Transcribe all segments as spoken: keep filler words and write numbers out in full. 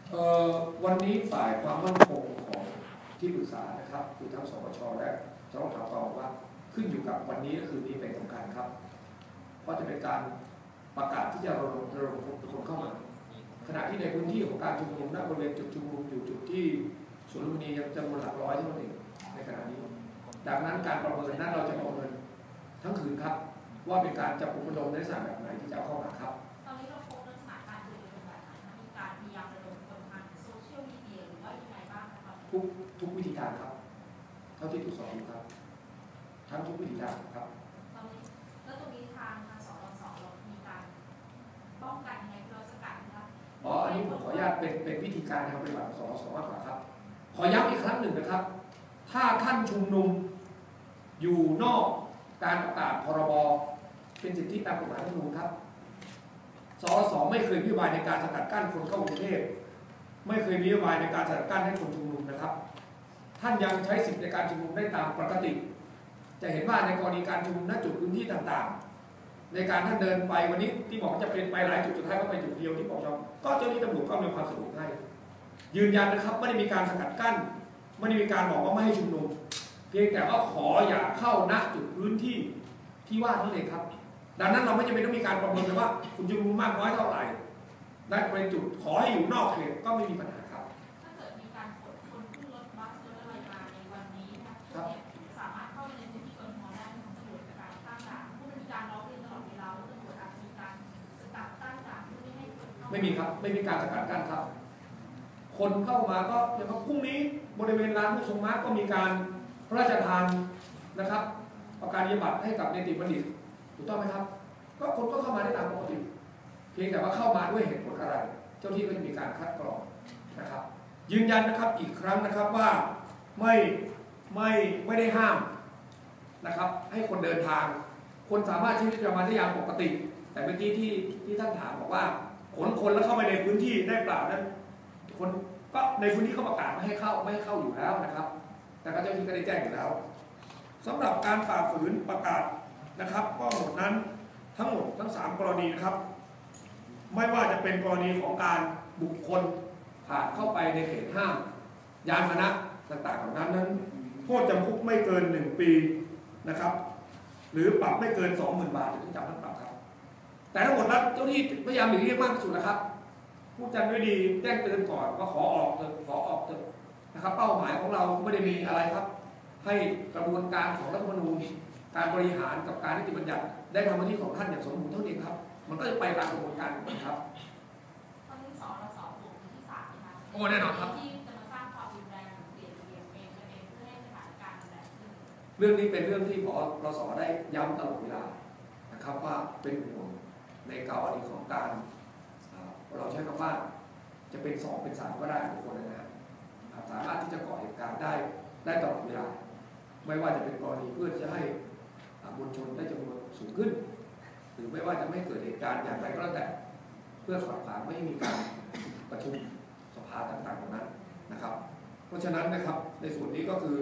วันนี้ฝ่ายความมั่นคงของที่ปรึกษานะครับคือทั้งสปชและเจ้าหน้าที่บอกว่าขึ้นอยู่กับวันนี้ก็คือนี้เป็นสำคัญครับเพราะจะเป็นการประกาศที่จะระดมระดมคนเข้ามาขณะที่ในพื้นที่ของการชุมนุมณบริเวณจุดชุมนุมอยู่จุดที่สวนลุมพินียังจำนวนหลักร้อยเท่านั้นเองในขณะนี้ดังนั้นการประเมินนั้นเราจะประเมินทั้งคืนครับว่าเป็นการจับกลุ่มระดมในลักษณะแบบไหนที่จะเข้ามาครับตอนนี้เราพบลักษณะการชุมนุมแบบไหนมีการพยายามระดมคนทางโซเชียลมีเดียหรือว่ายังไงบ้างครับทุกทุกวิธีการครับเท่าที่ตรวจสอบดูครับทั้งทุกวิธีการครับตอนนี้แล้วตรงนี้ทางทางสรสเรามีการป้องกันยังไงเราสกัดนะครับอ๋ออันนี้ผมขออนุญาตเป็นเป็นวิธีการทางปฏิบัติของสรสมากกว่าครับขอย้ำอีกครั้งหนึ่งนะครับถ้าท่านชุมนุมอยู่นอกการประกาศพรบเป็นสิทธิตามกฎหมายรัฐธรรมนูญครับสรสไม่เคยมีนโยบายในการสกัดกั้นคนเข้ากรุงเทพไม่เคยมีนโยบายในการสกัดกั้นให้คนชุมนุมนะครับท่านยังใช้สิทธิในการชุมนุมได้ตามปกติจะเห็นว่าในกรณีการชุมนุมณจุดพื้นที่ต่างๆในการท่านเดินไปวันนี้ที่บอกจะเป็นไปหลายจุดสุดท้ายก็ไปจุดเดียวที่ปกชก็เจ้าหน้าที่ตำรวจก็มีความสะดวกให้ยืนยันนะครับไม่ได้มีการสกัดกั้นไม่ได้มีการบอกว่าไม่ให้ชุมนุมเพียงแต่ว่าขออย่าเข้าณจุดพื้นที่ที่ว่านั่นเองครับดังนั้นเราไม่จำเป็นต้องมีการประเมินเลยว่าคุณชุมนุมมากน้อยเท่าไหร่ได้เป็นจุดขอให้อยู่นอกเขตก็ไม่มีปัญหาครับถ้าเกิดมีการขนคนขึ้นรถบัสรถอะไรมาในวันนี้นะครับสามารถเข้าในพื้นที่กทมได้ของตำรวจการตั้งด่านผู้มีการร้องเรียนตลอดเวลาว่าตำรวจอาจจะมีการสกัดตั้งด่านเพื่อไม่ให้คนเข้าไม่มีครับไม่มีการสกัดกั้นครับคนเข้ามาก็อย่างพรุ่งนี้บริเวณลานผู้ทรงม้าก็มีการพระราชทานนะครับประกาศนียบัตรให้กับเนติบัณฑิตถูกต้องไหมครับก็คนก็เข้ามาได้ตามปกติเพียงแต่ว่าเข้ามาด้วยเหตุผลอะไรเจ้าที่ก็จะมีการคัดกรองนะครับยืนยันนะครับอีกครั้งนะครับว่าไม่ไม่ไม่ได้ห้ามนะครับให้คนเดินทางคนสามารถใช้ชีวิตประจำวันได้อย่างปกติแต่เมื่อกี้ที่ที่ท่านถามบอกว่าขนคนแล้วเข้าไปในพื้นที่ได้เปล่านั้นคนก็ในพื้นที่เขาประกาศไม่ให้เข้าไม่ให้เข้าอยู่แล้วนะครับแต่ก็เจ้าหน้าที่ก็ได้แจ้งอยู่แล้วสำหรับการฝ่าฝืนประกาศนะครับก็หมดนั้นทั้งหมดทั้งสามกรณีนะครับไม่ว่าจะเป็นกรณีของการบุคคลผ่านเข้าไปในเขตห้ามยานพาหนะต่างๆเหล่านั้นนั้นโทษจำคุกไม่เกินหนึ่งปีนะครับหรือปรับไม่เกิน สองหมื่น บาทหรือทั้งจำทั้งปรับครับแต่ทั้งหมดนั้นเจ้าหน้าที่พยายามหลีกเลี่ยงมากที่สุดนะครับพูดกันด้วยดีแจ้งเตือนก่อนว่าขอออกเถอะขอออกเถอะนะครับเป้าหมายของเราไม่ได้มีอะไรครับให้กระบวนการของรัฐธรรมนูญการบริหารกับการนิติบัญญัติได้ทำหน้าที่ของท่านอย่างสมบูรณ์เท่านี้ครับมันก็จะไปตามกระบวนการของมันครับตอนนี้สรสกลุ่มที่สามนะคะโอ้แน่นอนครับที่จะมาสร้างความรุนแรงเปลี่ยนระเบียบเองเองเพื่อให้สถานการณ์แบบนี้เรื่องนี้เป็นเรื่องที่ผอ.รส.ได้ย้ำตลอดเวลานะครับว่าเป็นห่วงในกรณีของการเราใช้คำว่าจะเป็นสองเป็นสามก็ได้ทุกคนนะครับสามารถที่จะก่อเหตุการณ์ได้ได้ตลอดเวลาไม่ว่าจะเป็นกรณีเพื่อจะให้มวลชนได้จำนวนสูงขึ้นหรือไม่ว่าจะไม่เกิดเหตุการณ์อย่างไรก็แล้วแต่เพื่อขัดขวางไม่ให้มีการประชุมสภาต่างๆเหล่านั้นนะครับเพราะฉะนั้นนะครับในส่วนนี้ก็คือ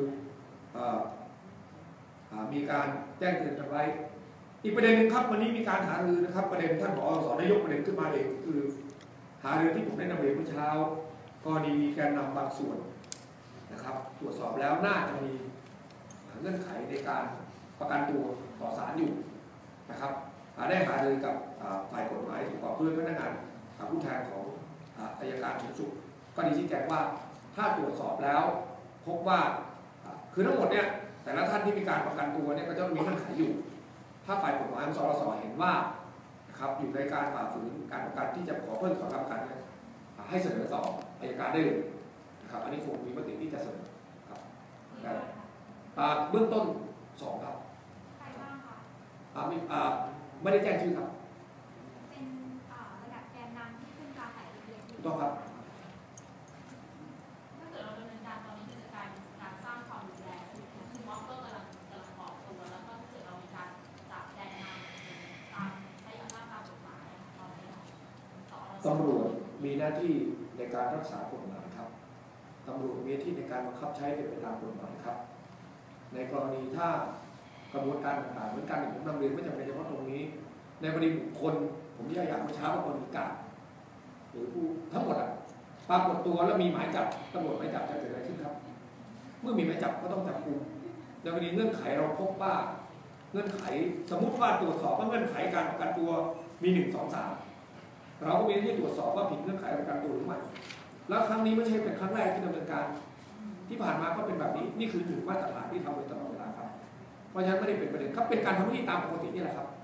มีการแจ้งเตือนกันไว้อีกประเด็นหนึ่งครับวันนี้มีการหารือนะครับประเด็นท่านผอ.สอนายกประเด็นขึ้นมาเองคือหารือที่ผมได้นำเรียนเมื่อเช้ากรณีมีแกนนำบางส่วนนะครับตรวจสอบแล้วน่าจะมีเงื่อนไขในการประกันตัวต่อศาลอยู่นะครับได้หารือกับฝ่ายกฎหมายประกอบด้วยพนักงานผู้แทนของอัยการสูงสุดก็ได้ชี้แจงว่าถ้าตรวจสอบแล้วพบว่าคือทั้งหมดเนี่ยแต่ละท่านที่มีการประกันตัวเนี่ยก็จะมีเงื่อนไขอยู่ถ้าฝ่ายกฎหมายสรสเห็นว่านะครับอยู่ในการฝ่าฝืนการประกันที่จะขอเพิ่มขอรับประกันให้เสนอต่ออัยการได้เลยนะครับอันนี้คงมีมติที่จะเสนอครับเบื้องต้นสองครับใครบ้างคะไม่ได้แจ้งชื่อครับเป็นระดับแกนนำที่ขึ้นปราศัยเรียนถูกต้องครับถ้าเกิดเราดำเนินการตอนนี้จะกลายเป็นการสร้างความรุนแรงคือม็อบก็กำลังกำลังออกตัวแล้วก็ถ้าเกิดเรามีการจับแกนนำตามใช้อำนาจตามกฎหมายตอนนี้ตำรวจมีหน้าที่ในการรักษากฎหมายครับตำรวจมีหน้าที่ในการบังคับใช้เป็นไปตามกฎหมายครับในกรณีถ้ากระบวนการต่างๆเหมือนกันผมนำเรียนไม่จำเป็นเฉพาะตรงนี้ในประเด็นบุคคลผมอยากอยากมาช้าว่าคนกาดหรือผู้ทั้งหมดอ่ะปรากฏตัวแล้วมีหมายจับตำรวจหมายจับจะเกิดอะไรขึ้นครับเมื่อมีหมายจับก็ต้องจับกุมในกรณีเงื่อนไขเราพบว่าเงื่อนไขสมมุติว่าตรวจสอบว่าเงื่อนไขการประกันตัวมีหนึ่งสองสามเราก็มีหน้าที่ตรวจสอบว่าผิดเงื่อนไขประกันตัวหรือไม่แล้วครั้งนี้ไม่ใช่เป็นครั้งแรกที่ดำเนินการที่ผ่านมาก็เป็นแบบนี้นี่คือหนึ่งมาตรฐานที่ทำโดยตลอดเวลาครับเพราะฉะนั้นไม่ได้เป็นประเด็นครับเป็นการทำหน้าที่ตามปกตินี่แหละครับ